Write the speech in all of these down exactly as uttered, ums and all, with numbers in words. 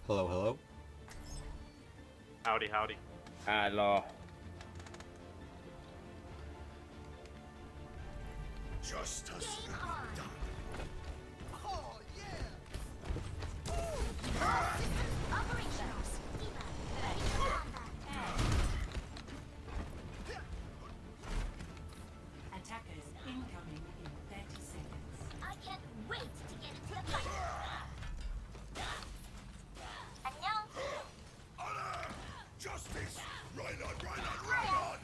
Hello, hello. Howdy, howdy. Hello. Justice done. Oh, yeah! Operations. Ready for combat. Attackers incoming in thirty seconds. I can't wait to get into the fight. 안녕. Honor! Justice! Reinhardt, Reinhardt, Reinhardt!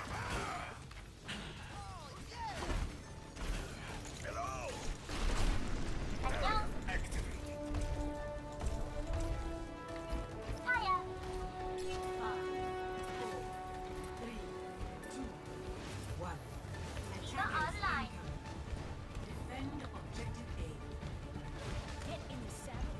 Hello! 안녕. Activate. Hiya. Five, four, three, two, one. Not Attackers online. incoming. Defend objective A. Get in the saddle.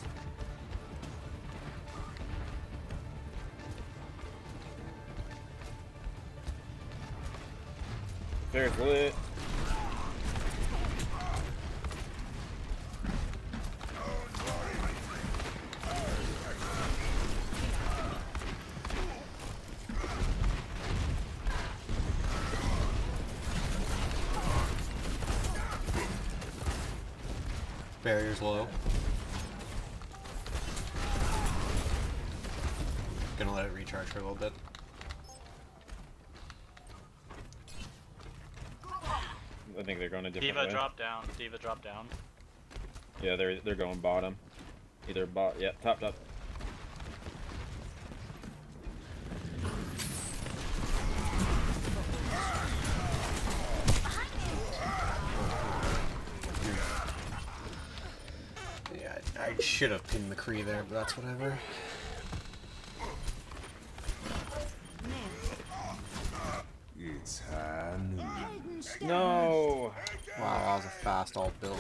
There's lit. Barrier's low. Gonna let it recharge for a little bit. I think they're going a different Diva way. drop down. Diva drop down. Yeah, they're they're going bottom. Either bot. Yeah, top top. Yeah, I, I should have pinned McCree there, but that's whatever. It's hand. No. Wow, that was a fast alt build.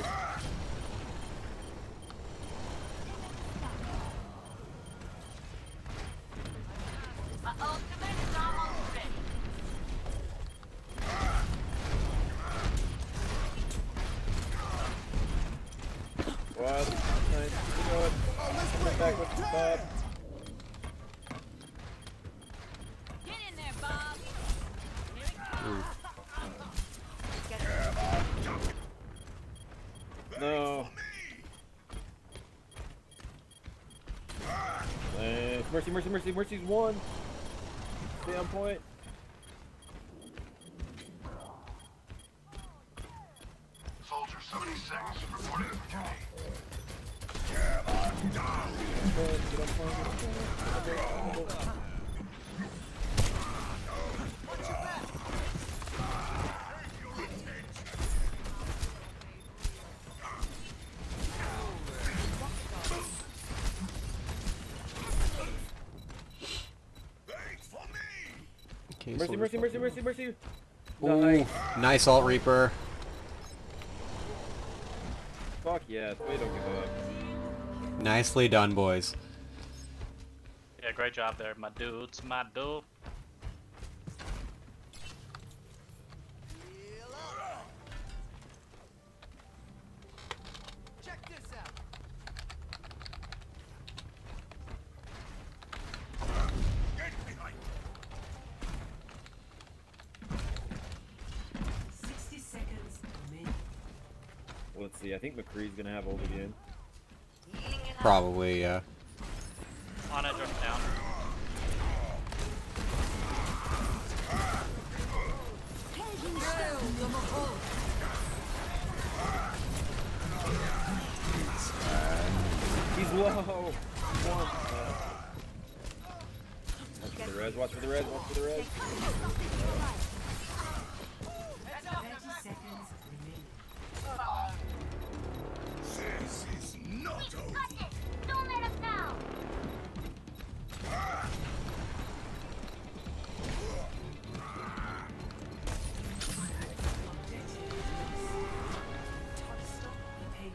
My ultimate is almost ready. What? Nice. Keep going. Come back with the top. Get in there, Bob. Ooh. No. Nice. Mercy, mercy, mercy, mercy's one. Stay on point. Soldier seventy-six, reporting opportunity. Get on point, get on point, get on point. Thanks for me! Okay, Mercy, Soldier's mercy, mercy, fucking- mercy, mercy. Ooh, Nice. nice alt Reaper. Fuck yes, we don't give up. Nicely done, boys. Yeah, great job there, my dudes, my dude. Heal up. Check this out. Get behind! Sixty seconds remaining. Let's see, I think McCree's gonna have ult again. Probably, yeah. Ana drop down. He's low. One. Watch for the res, watch for the res, watch for the res. Thirty seconds remaining. This is not over. Cut it. Don't let us down. Stop the pain.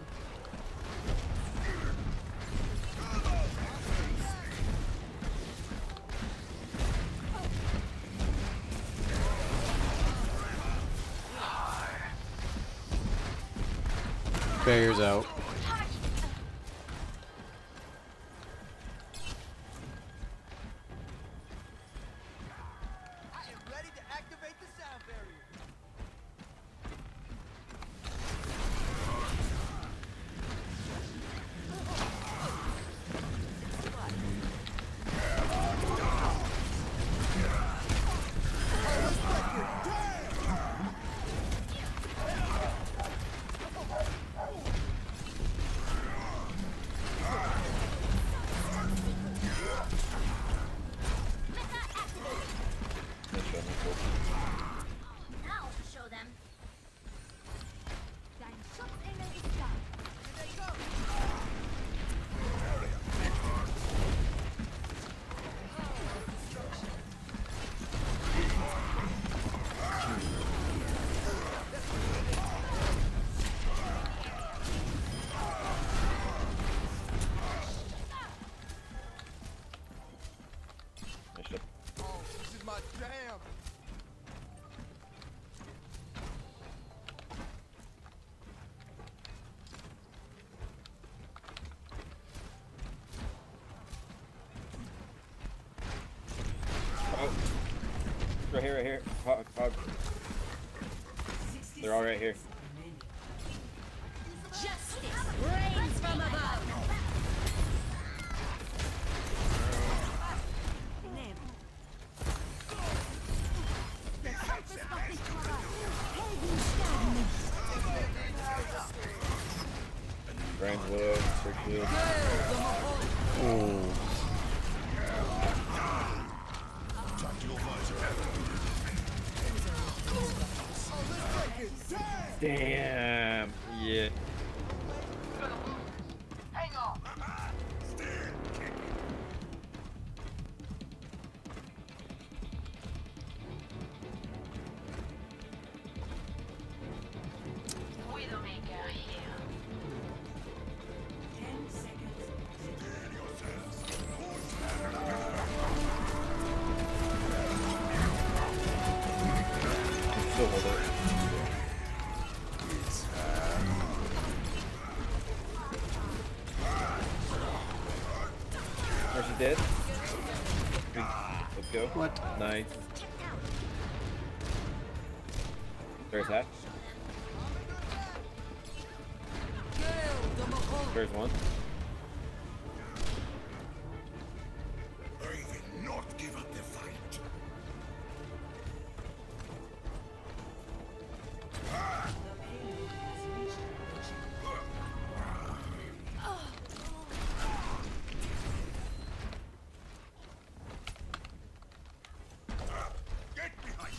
Barrier's out. here, right here. Hog, hog. They're all right here. Justice reigns from above. Brains low, trick shield. Oh. Damn. Yeah. Hang on. Widowmaker here. Ten seconds. Still hold it. Are she dead? Let's go. What? Nice. There's half. There's one. I will not give up the fight. Get behind.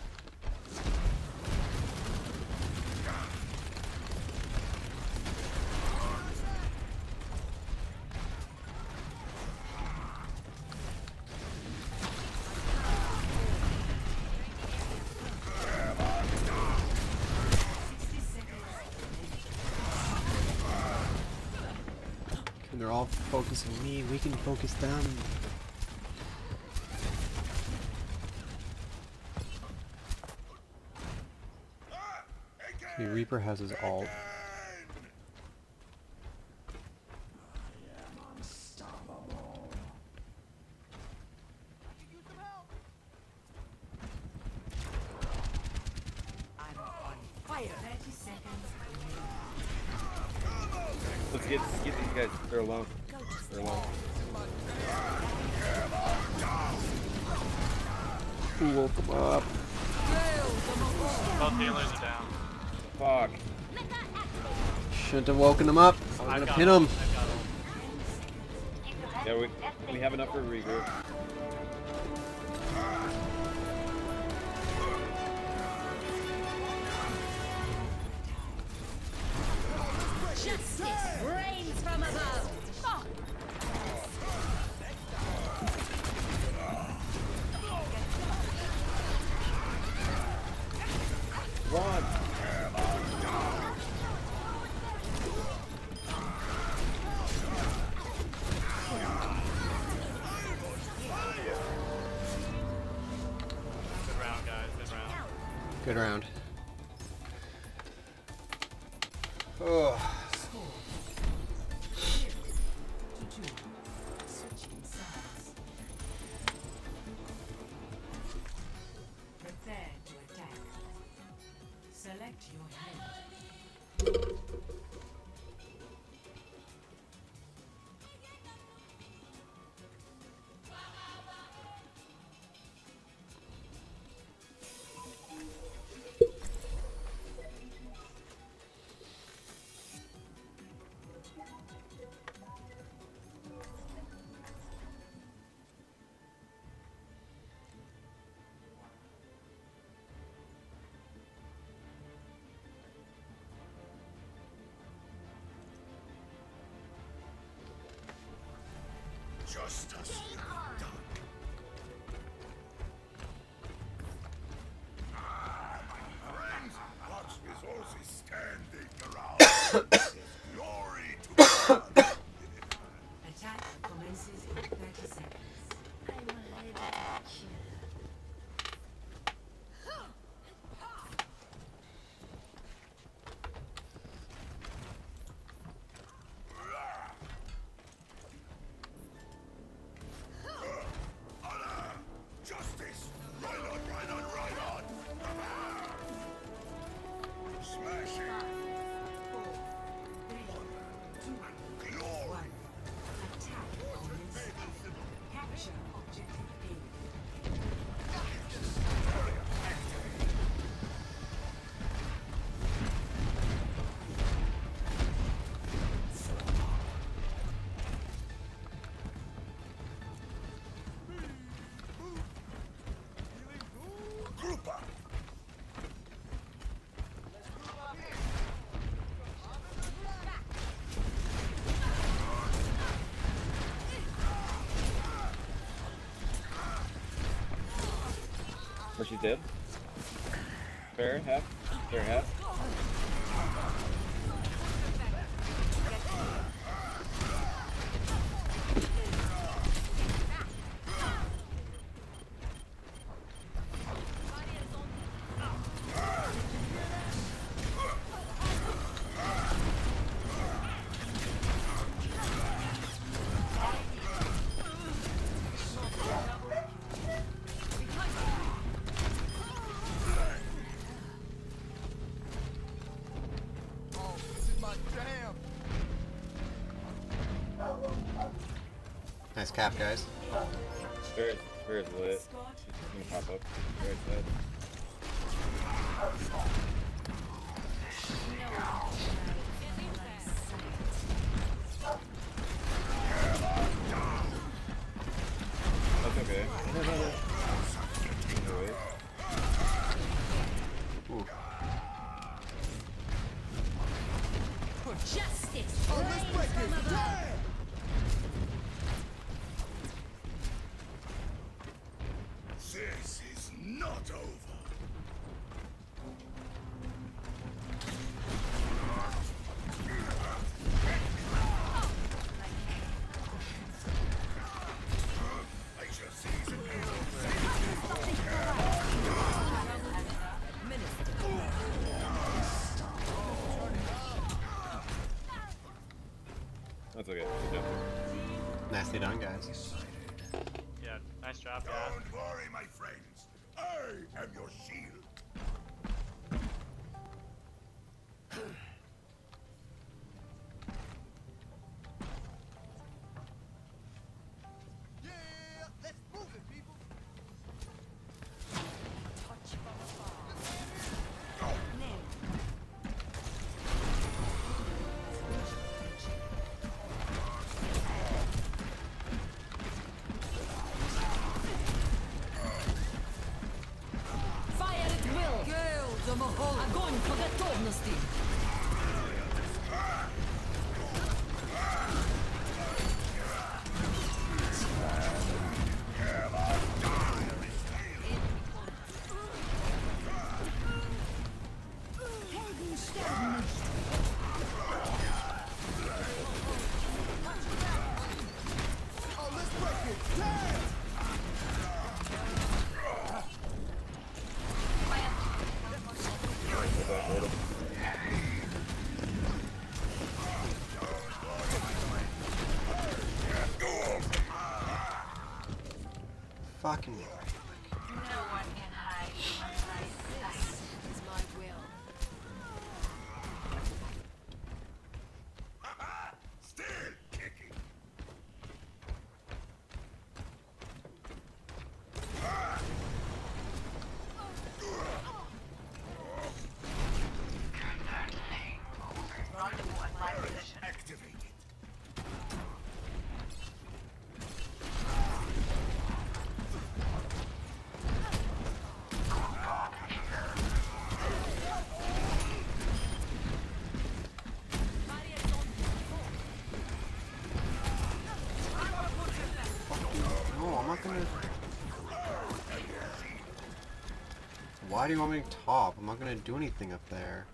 And they're all focusing me. We can focus them. The Reaper has his ult. thirty seconds. Let's get, let's get these guys. They're alone. They're alone. Who woke him up? Both healers are down. Fuck. Shouldn't have woken him up. I was I've gonna got pin ult. him. I've got ult. Yeah, we, we have enough for a regroup. Justice reigns from above. Fuck. One. Good round, guys. Good round. Good round. Oh. To two. Switching sides. Prepare to attack. Select your hero. Justice done. Ah, my friends, watch resources standing around. Glory to God. Attack commences in thirty seconds. I'm ready to kill. Huh! she's dead. Fair half. Fair half. Nice cap, guys. Spirit, Spirit's lit. She's gonna pop up. Spirit's lit. That's okay. No way. Ooh. Justice! Oh, let's break it! Damn! This is not over. I shall seize an That's okay. Good job. Nicely done, guys. Yeah, nice job, guys. Don't worry, my friends. I am your shield. Yeah, let's move it, people. Touch from afar. Fire at will! Огонь по готовности! Oh, let's break it! Damn! Fucking. No one can hide from my sight. Is my will. Still kicking. Rendezvous at my position. Activated. No, I'm not gonna. Why do you want me to top? I'm not gonna do anything up there.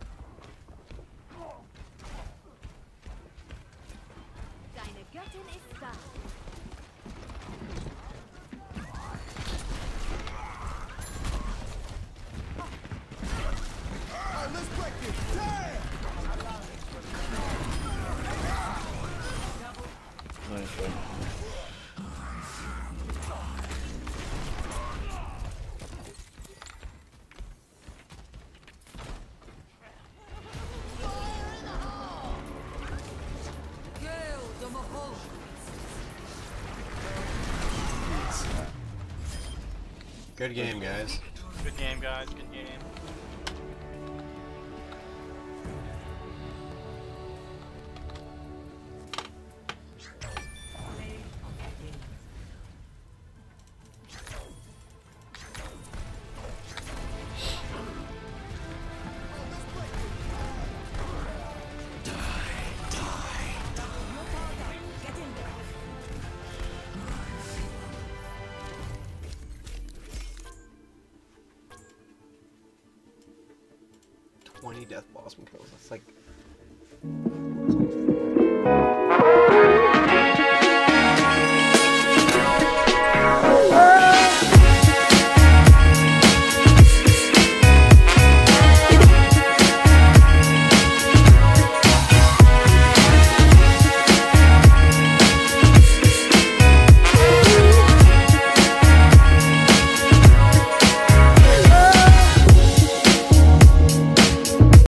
Deine Göttin ist da. Oh, let's break it! Damn! Nice one. Good game, guys. Good game, guys. Good game. twenty death blossom kills. That's like